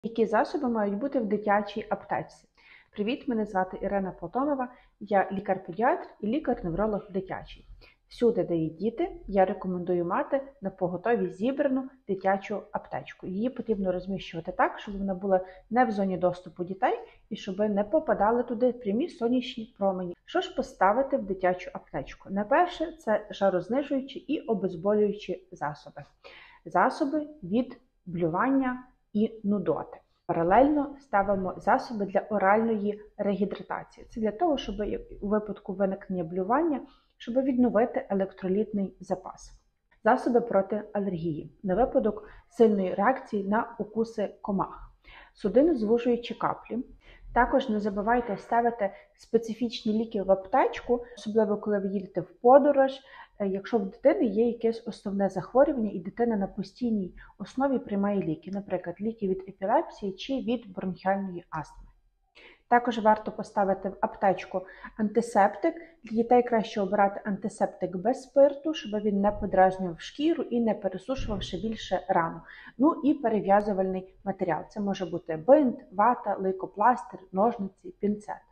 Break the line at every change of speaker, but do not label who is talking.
Які засоби мають бути в дитячій аптечці? Привіт, мене звати Ірина Платонова, я лікар-педіатр і лікар-невролог дитячий. Всюди, де є діти, я рекомендую мати на поготові зібрану дитячу аптечку. Її потрібно розміщувати так, щоб вона була не в зоні доступу дітей і щоб не попадали туди прямі сонячні промені. Що ж поставити в дитячу аптечку? Найперше, це жарознижуючі і обезболюючі засоби. Засоби від блювання і нудоти. Паралельно ставимо засоби для оральної регідратації. Це для того, щоб у випадку виникнення блювання, щоб відновити електролітний запас. Засоби проти алергії на випадок сильної реакції на укуси комах. Судинозвужуючі каплі. Також не забувайте ставити специфічні ліки в аптечку, особливо коли ви їдете в подорож, якщо в дитини є якесь основне захворювання і дитина на постійній основі приймає ліки, наприклад, ліки від епілепсії чи від бронхіальної астми. Також варто поставити в аптечку антисептик. Для дітей краще обирати антисептик без спирту, щоб він не подразнював шкіру і не пересушував ще більше рану. Ну і перев'язувальний матеріал. Це може бути бинт, вата, лейкопластир, ножниці, пінцет.